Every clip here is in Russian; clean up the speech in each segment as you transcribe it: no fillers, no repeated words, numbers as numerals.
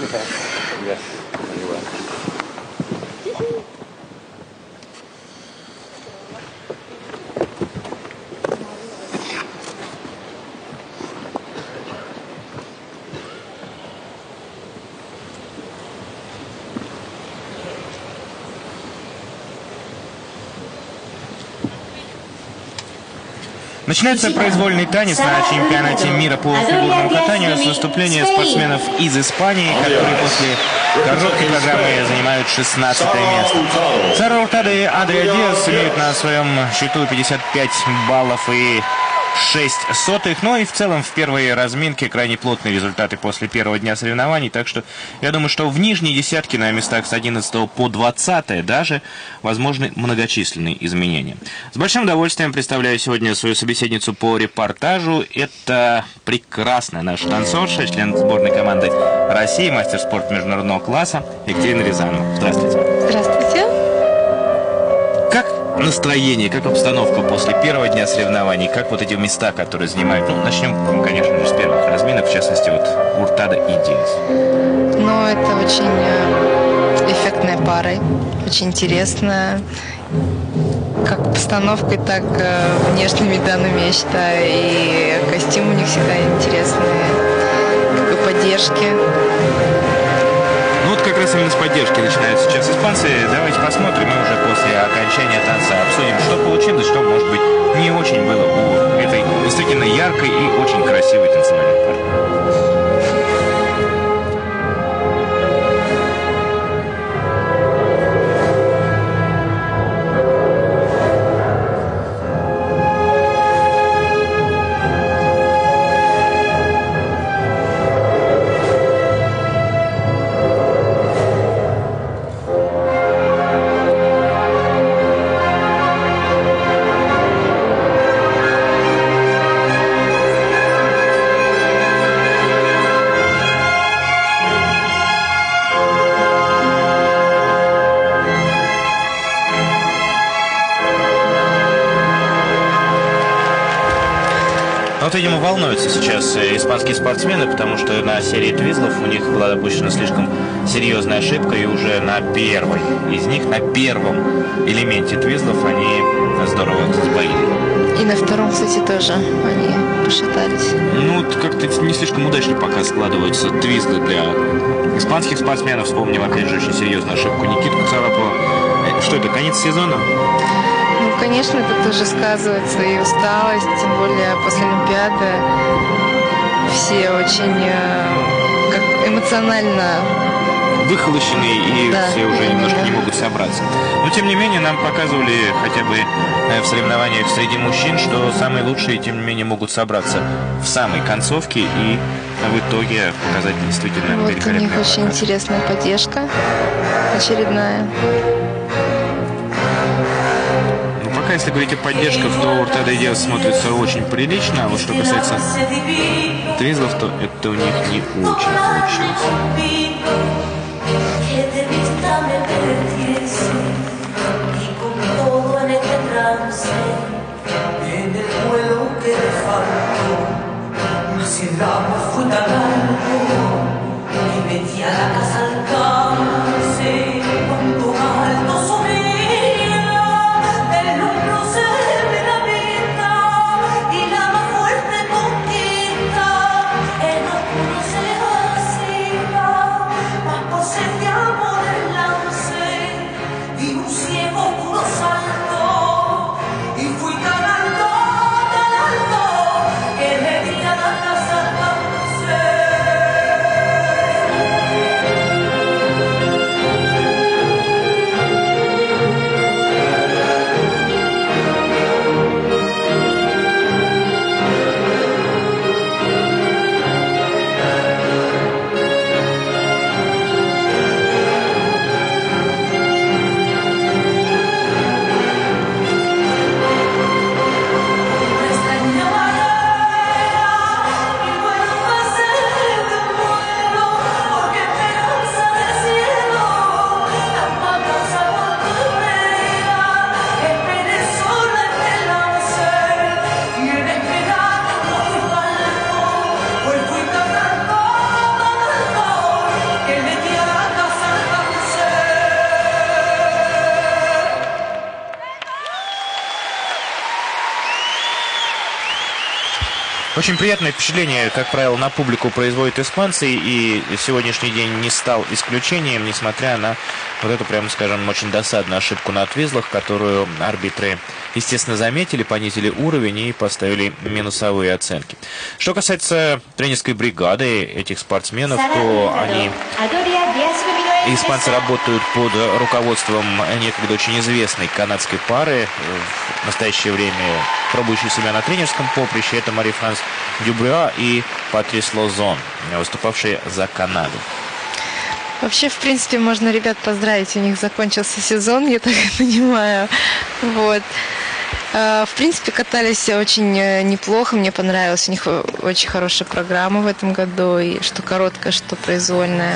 Yes, very well. Начинается произвольный танец на чемпионате мира по фигурному катанию с выступления спортсменов из Испании, которые после короткой программы занимают 16-е место. Сара Уртада и Адриа Диас имеют на своем счету 55 баллов и 6 сотых. Ну и в целом в первой разминке крайне плотные результаты после первого дня соревнований. Так что я думаю, что в нижней десятке на местах с 11 по 20 даже возможны многочисленные изменения. С большим удовольствием представляю сегодня свою собеседницу по репортажу. Это прекрасная наша танцорша, член сборной команды России, мастер спорта международного класса Екатерина Рязанова. Здравствуйте. Здравствуйте. Как настроение, как обстановка после первого дня соревнований, как вот эти места, которые занимают? Ну, начнем, конечно же, с первых разминок, в частности, вот Уртада и Диас. Ну, это очень эффектная пара, очень интересная, как постановкой, так внешними данными, я считаю, и костюмы у них всегда интересные, как и поддержки. Ну вот как раз именно с поддержки начинают сейчас испанцы. Давайте посмотрим и уже после окончания танца обсудим, что получилось, что, может быть, не очень было у этой действительно яркой и очень красивой танцевальной пары. Вот, видимо, волнуются сейчас испанские спортсмены, потому что на серии твизлов у них была допущена слишком серьезная ошибка, и уже на первой из них, на первом элементе твизлов они здорово сбоили. И на втором, кстати, тоже они пошатались. Ну, как-то не слишком удачно пока складываются твизлы для испанских спортсменов. Вспомним, опять же, очень серьезную ошибку Никиту Царапова. Что это, конец сезона? Ну, конечно, это тоже сказывается, и усталость, тем более после Олимпиады. Все очень как эмоционально выхолощенные, и да, все уже немножко не могут собраться. Но, тем не менее, нам показывали хотя бы в соревнованиях среди мужчин, что самые лучшие, тем не менее, могут собраться в самой концовке и в итоге показать действительно вот великолепный. У них очень интересная поддержка очередная. Пока, если говорить о поддержках, то Уртада и Диас смотрится очень прилично, а вот что касается твизлов, то это у них не очень получилось. Очень приятное впечатление, как правило, на публику производят испанцы, и сегодняшний день не стал исключением, несмотря на вот эту, прямо скажем, очень досадную ошибку на отвизлах, которую арбитры, естественно, заметили, понизили уровень и поставили минусовые оценки. Что касается тренерской бригады этих спортсменов, то испанцы работают под руководством некогда очень известной канадской пары, в настоящее время пробующей себя на тренерском поприще. Это Мари-Франс Дюбуа и Патрис Лозон, выступавшие за Канаду. Вообще, в принципе, можно ребят поздравить, у них закончился сезон, я так понимаю. Вот. В принципе, катались очень неплохо, мне понравилось. У них очень хорошая программа в этом году, и что короткая, что произвольная.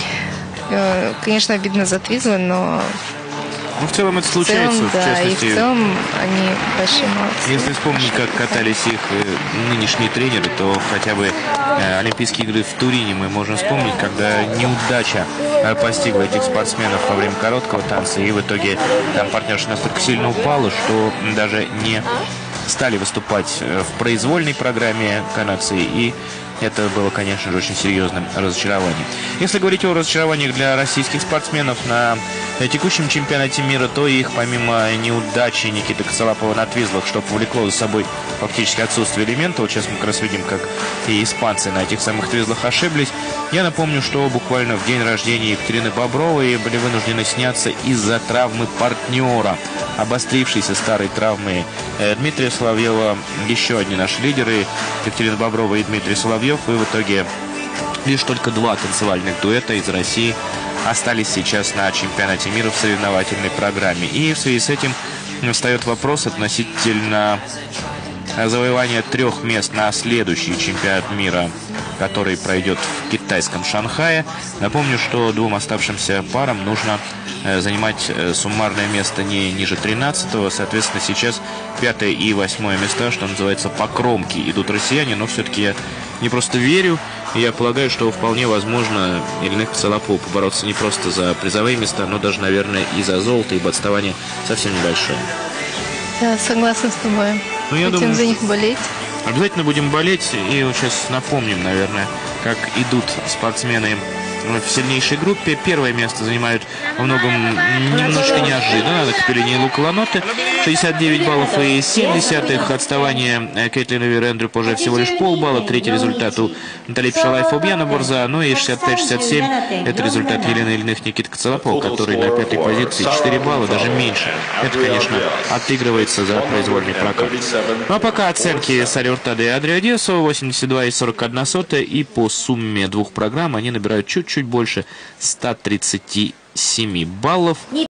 Конечно, обидно за Твизлы, но... Ну, в целом это случается, в частности. И в целом они большие молодцы. Если вспомнить, как катались их нынешние тренеры, то хотя бы Олимпийские игры в Турине мы можем вспомнить, когда неудача постигла этих спортсменов во время короткого танца, и в итоге там партнерша настолько сильно упала, что даже не стали выступать в произвольной программе канадцы, и это было, конечно же, очень серьезным разочарованием. Если говорить о разочарованиях для российских спортсменов на текущем чемпионате мира, то их, помимо неудачи Никиты Коцелапова на твизлах, что повлекло за собой фактически отсутствие элемента, вот сейчас мы как раз видим, как и испанцы на этих самых твизлах ошиблись. Я напомню, что буквально в день рождения Екатерины Бобровой были вынуждены сняться из-за травмы партнера, обострившейся старой травмы Дмитрия Соловьева. Еще одни наши лидеры, Екатерина Боброва и Дмитрий Соловьев, и в итоге лишь только два танцевальных дуэта из России остались сейчас на чемпионате мира в соревновательной программе. И в связи с этим встает вопрос относительно завоевания 3 мест на следующий чемпионат мира, который пройдет в китайском Шанхае. Напомню, что 2 оставшимся парам нужно занимать суммарное место не ниже 13-го. Соответственно, сейчас 5 и 8 места, что называется, по кромке идут россияне. Но все-таки я не просто верю, я полагаю, что вполне возможно Ильных Коцелапову побороться не просто за призовые места, но даже, наверное, и за золото, ибо отставание совсем небольшое. Да, согласна с тобой. Ну, я Хотим думаю, за них болеть. Обязательно будем болеть. И вот сейчас напомним, наверное, как идут спортсмены в сильнейшей группе. Первое место занимают во многом немножко неожиданно Капеллини и Лука Ланоте. 69 баллов и 0,7. Отставание Кейтлин Ивер Эндрю позже всего лишь полбалла. Третий результат у Натали Пшалай Фабьяна Борза. Ну и 65-67. Это результат Елены Ильных Никиты Коцелапова, который на 5-й позиции 4 балла, даже меньше. Это, конечно, отыгрывается за произвольный прокат. Ну а пока оценки Сари Уртады и Адрио Диасо 82,41. И по сумме 2 программ они набирают чуть-чуть больше 137 баллов.